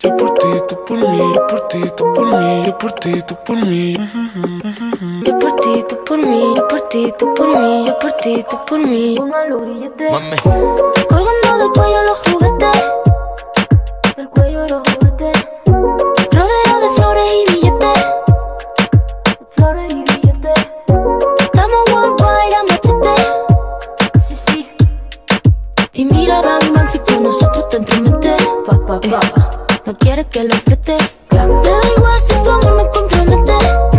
Yo por ti, tú por mí, yo por ti, tú por mí, yo por ti, tú por mí. Yo por ti, tú por mí, yo por ti, tú por mí, yo por ti, tú por mí. Póngalo grillete. Mami. Colgando del cuello los juguetes, del cuello los juguetes. Rodeado de flores y billetes, de flores y billetes. Estamos worldwide a machete. Sí, sí. Y mira, Bang Bang, si con nosotros te entrometes. No quieres que lo apriete. Me da igual si tu amor me compromete.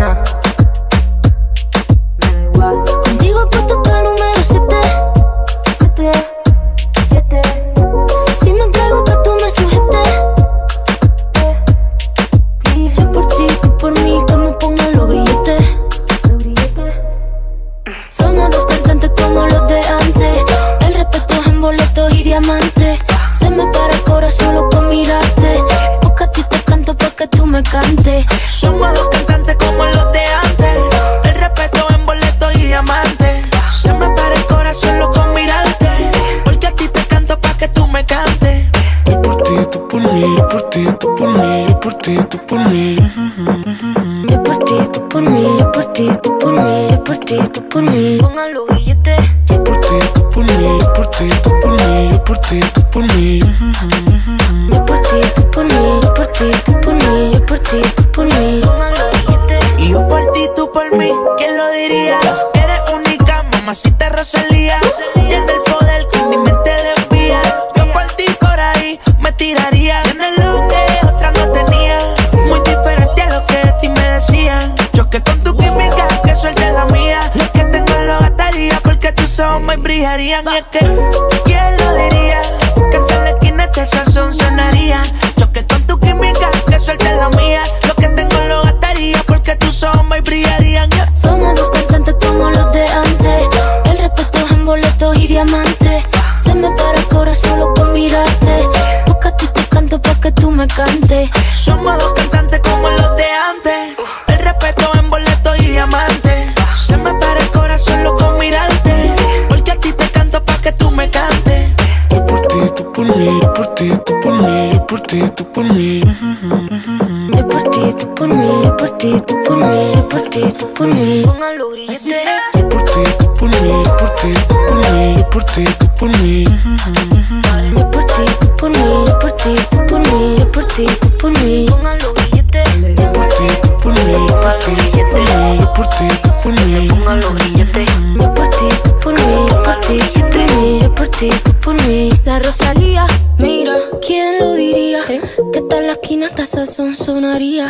Me da igual. Contigo he puesto hasta el número 7. Si me entrego que tú me sujetes. Yo por ti, tú por mí, que me pongan los grilletes. Somos dos cantantes como los de antes. El respeto es en boletos y diamantes. Se me para el corazón solo con mirarte. Porque a ti te canto pa' que tú me cantes. Somos dos cantantes como los de antes. El respeto en boletos y diamantes. Se me para el corazón solo con mirarte. Porque a ti te canto pa' que tú me cantes. Yo por ti, tú por mí, yo por ti, tú por mí, yo por ti, tú por mí. Yo por ti, tú por mí, yo por ti, tú por mí, yo por ti, tú por mí. Pongan los billetes. Yo por ti, tú por mí, yo por ti, tú por mí, yo por ti, tú por mí. Yo por ti, tú por mí, yo por ti, tú por mí, yo por ti, tú por mí. Pongan los billetes. Y yo por ti, tú por mí, ¿quién lo diría? Eres única, mamacita Rosalía. Tiene el poder que mi mente desvía. Yo por ti por ahí me tiraría. Tienes lo que otra no tenía. Muy diferente a lo que de ti me decían. Choque con tu química, que suelte la mía. Lo que tengo lo gastaría porque tus ojos me brillarían. Y es que, ¿quién lo diría? Que en la esquina este sazón sonaría. Choque con tu química, que suelte la mía. Lo que tengo lo gastaría porque tus ojos me brillarían. Somos dos cantantes como los de antes. El respeto es en boletos y diamantes. Se me para el corazón solo con mirarte. Porque a ti te canto pa' que tú me cantes. Somos dos cantantes como los de antes. El respeto en boletos y diamantes. Se me para el corazón solo con mirarte. Porque a ti te canto pa' que tú me cantes. Yo por ti, tú por mí, yo por ti, tú por mí, yo por ti, tú por mí. Yo por ti, tú por mí, yo por ti, tú por mí, yo por ti, tú por mí. Pongan los grilletes. Yo por ti, tú por mí, yo por ti, tú por mí, yo por ti, tú por mí. Yo por ti, tú por mí, yo por ti, tú por mí, yo por ti, tú por mí. Pongan los grilletes. Yo por ti, tú por mí, yo por ti, tú por mí, yo por ti, tú por mí. Pongan los grilletes. Yo por ti, tú por mí, yo por ti, tú por mí, yo por ti, tú por mí. La Rosalía, mira, ¿quién lo diría? Que tal la esquina hasta sazón sonaría.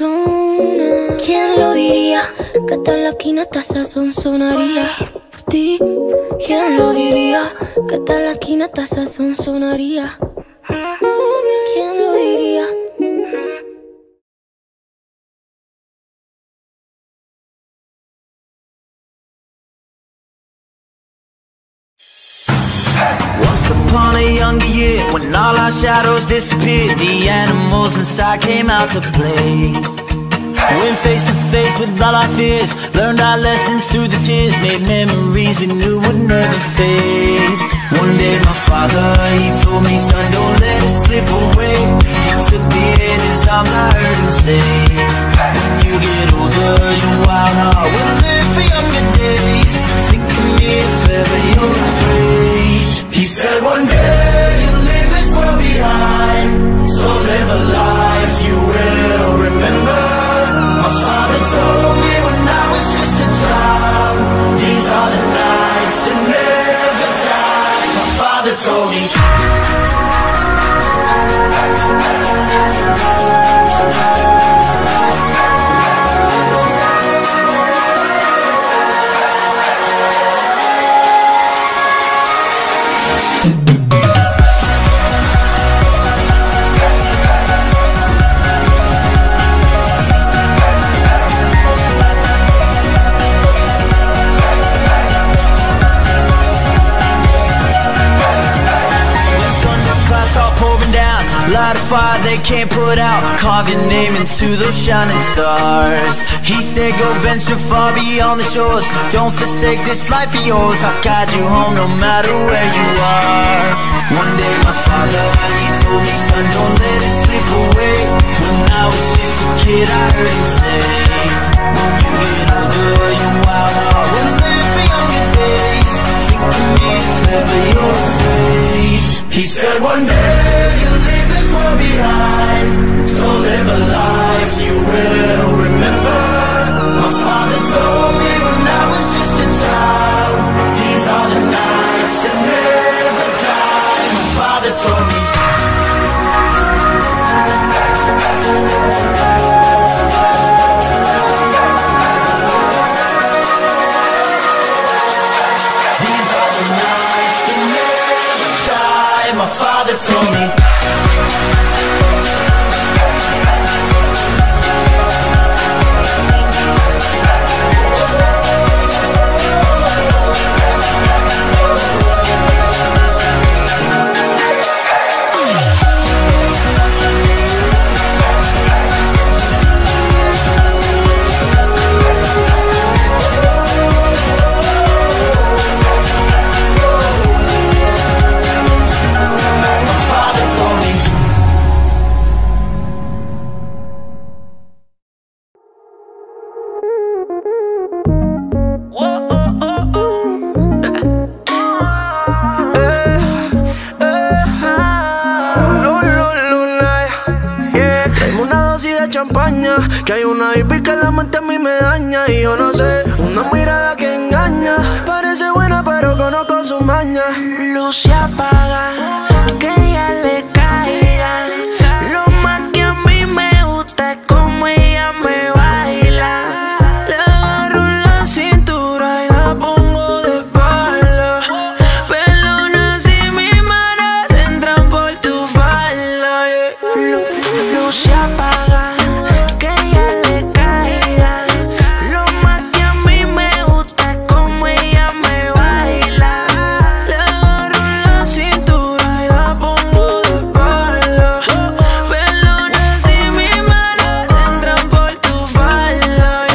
¿Quién lo diría? Que tal la esquina hasta sazón sonaría. Por ti, ¿quién lo diría? Que tal la esquina hasta sazón sonaría. ¿Quién lo diría? Once upon a younger year, when all our shadows disappeared, the animals inside came out to play. Went face to face with all our fears, learned our lessons through the tears, made memories we knew would never fade. One day my father, he told me, son, don't let it slip away. He took me in his arms, I heard him say, when you get older, your wild heart will live for younger days. Think of me if ever you're afraid. He said one day you'll leave this world behind, so live a life you will remember. My father told me when I was just a child, these are the nights that never die. My father told me. Light a fire they can't put out, carve your name into those shining stars. He said go venture far beyond the shores, don't forsake this life of yours. I'll guide you home no matter where you are. One day my father, he told me, son, don't let it slip away. One day you'll leave this world behind, so live a life you will remember. My father told me when I was just a child, these are the nights that never die. My father told me. These are the nights that never die. My father told me. Champaña, que hay una baby que la mente a mí me daña. Y yo no sé, una mirada que engaña. Parece buena pero conozco su maña. Luz se apaga, que ella le caiga. Lo más que a mí me gusta es como ella me baila. Le agarro la cintura y la pongo de espalda. Pelona si mis manos entran por tu falda, yeah. Luz se apaga, que ella le caiga. Lo más que a mí me gusta es como ella me baila. Le agarro la cintura y la pongo de espalda. Pelona si mis manos entran por tu falda,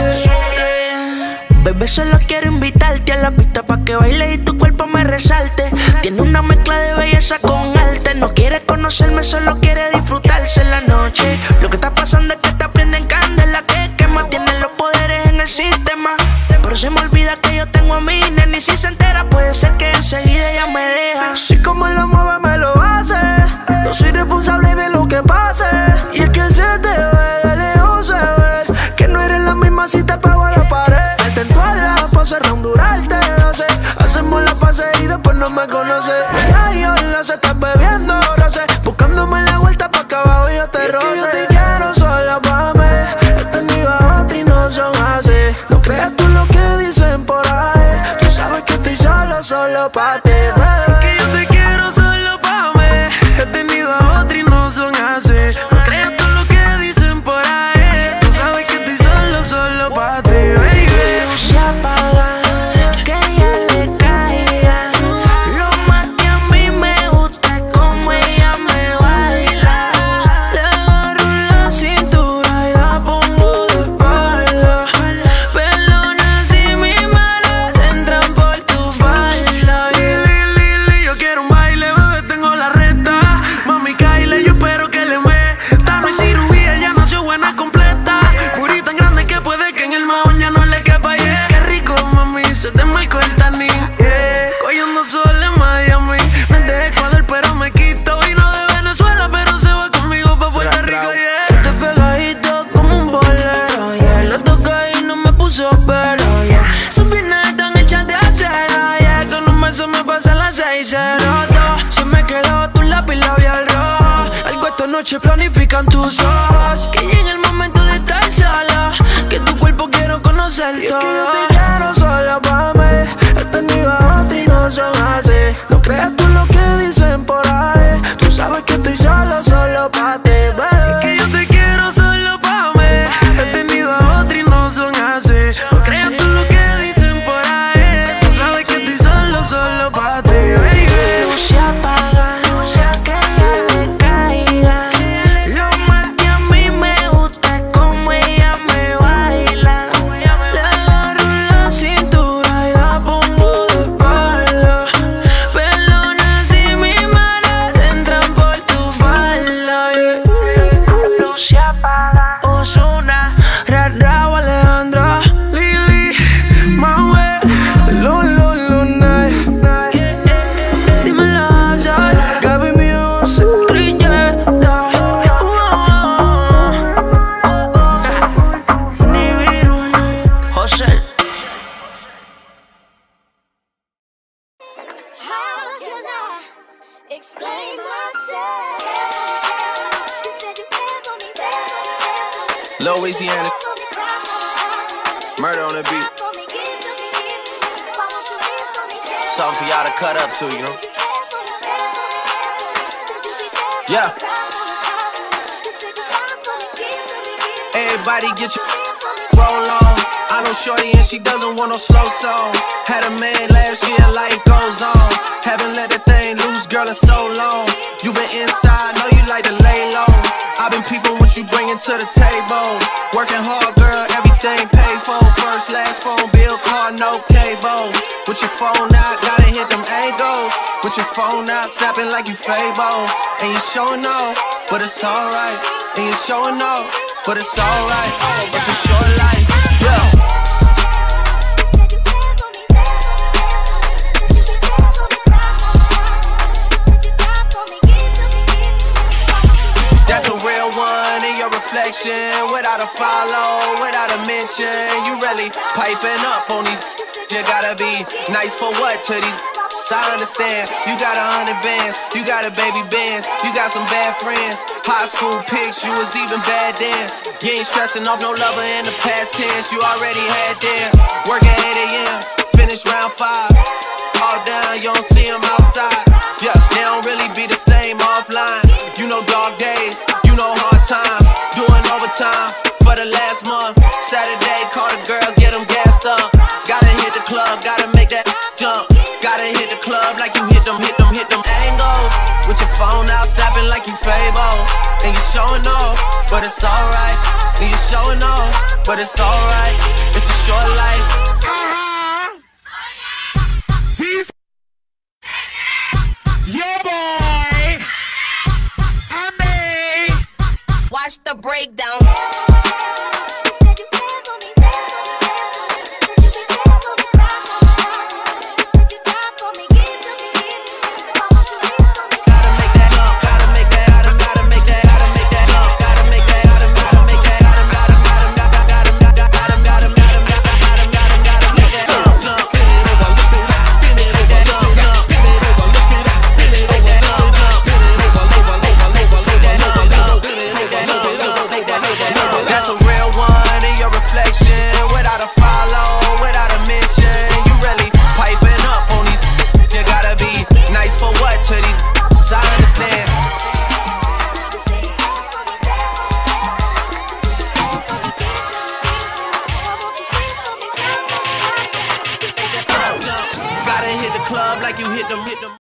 yeah. Bebé, solo quiero invitarte a la pista pa' que baile y tu cuerpo me resalte. Tiene una mezcla de belleza con arte. No quiere conocerme, solo quiere disfrutarse la noche. Lo que está pasando es que te prenden candela que quema. Tienen los poderes en el sistema, pero se me olvida que yo tengo a mi nena. Y si se entera puede ser que enseguida ella me deja. Así como él lo mueve me lo hace. No soy responsable de lo que pase. Y es que se te ve, de lejos se ve que no eres la misma si te pego a la pared. Darte en todas las poses, rondurarte, no sé. Hacemos la fase y después no me conoce. Ya yo la se está bebiendo, no sé. Buscándome la vuelta pa' acá abajo y yo te roce. Yo te quiero sola pa' mí. He tenido a otra y no son así. No creas tú lo que dicen por ahí. Tú sabes que estoy solo pa' ti, bebé. Que yo te quiero solo pa' mí. He tenido a otra y no son así. No creas tú lo que dicen por ahí. Tú sabes que estoy solo pa' ti, baby. Se apaga, que ella le caiga. Lo más que a mí me gusta es como ella me baila. Le agarro la cintura y la pongo de espalda. Pelona si mis manos entran por tu falda, yeah. Yo quiero un baile, bebé, tengo la recta. Mami, Kyle, yo espero que le meta. No hay cirugía, ya nació buena completa. Booty tan grande que puede que en el mahón ya no le quepa, yeah. Qué rico, mami, se te marcó el tanín, yeah. Cogiendo sol en Miami. No es de Ecuador, pero me quito. Vino de Venezuela, pero se va conmigo pa' Puerto Rico, yeah. Este pegadito como un bolero, yeah. Lo toqué y no me puso pero, yeah. Sus piernas están hechas de acero, yeah. Con un beso me pasan las 6:02. Se me quedó tu lápiz labial rojo. Algo esta noche planifican tus ojos. Que llegue el momento de estar sola, que tu cuerpo quiero conocer todo. Y es que yo te quiero sola pa' mí. He tenido a otra y no son así. No creas tú lo que dicen por ahí. Tú sabes que estoy solo pa' ti, baby. Es que yo te quiero solo pa' mí. He tenido a otra y no son así. No creas tú lo que dicen por ahí. Tú sabes que estoy solo pa' ti, baby. Se apaga, que ella le caiga. Lo más que a mí me gusta es como ella me baila. Le agarro la cintura y la pongo de espalda. Pelona si mis manos entran por tu falda. Louisiana. Murder on the beat. Something for y'all to cut up to, you know? Yeah. Everybody get your roll on. I know shorty and she doesn't want no slow song. Had a man last year, life goes on. Haven't let that thing loose, girl, in so long. You been inside, know you like to lay low. I've been peeping what you bringing to the table. Working hard, girl, everything paid for. First, last phone bill, car, no cable. With your phone out, gotta hit them angles. With your phone out, snapping like you Fable. And you showing off, but it's alright. And you showing off, but it's alright. It's a short life, yeah. That's a real one in your reflection. Without a follow, without a mention. You really piping up on these. You gotta be nice for what to these. I understand, you got 100 bands, you got a baby Benz, you got some bad friends. High school pics, you was even bad then. You ain't stressing off no lover in the past tense, you already had them. Work at 8 a.m., finish round 5. All down, you don't see them outside. Yeah, they don't really be the same offline. You know dog days, you know hard times. Doing overtime for the last month. Saturday, call the girls, get them gassed up. Gotta hit the club, gotta make that jump. Gotta hit the club like you hit them angles. With your phone out, snapping like you Fable. And you showing off, but it's alright. And you showing off, but it's alright. It's a short life. Yeah, boy. I mean, Watch the breakdown. Club like you hit them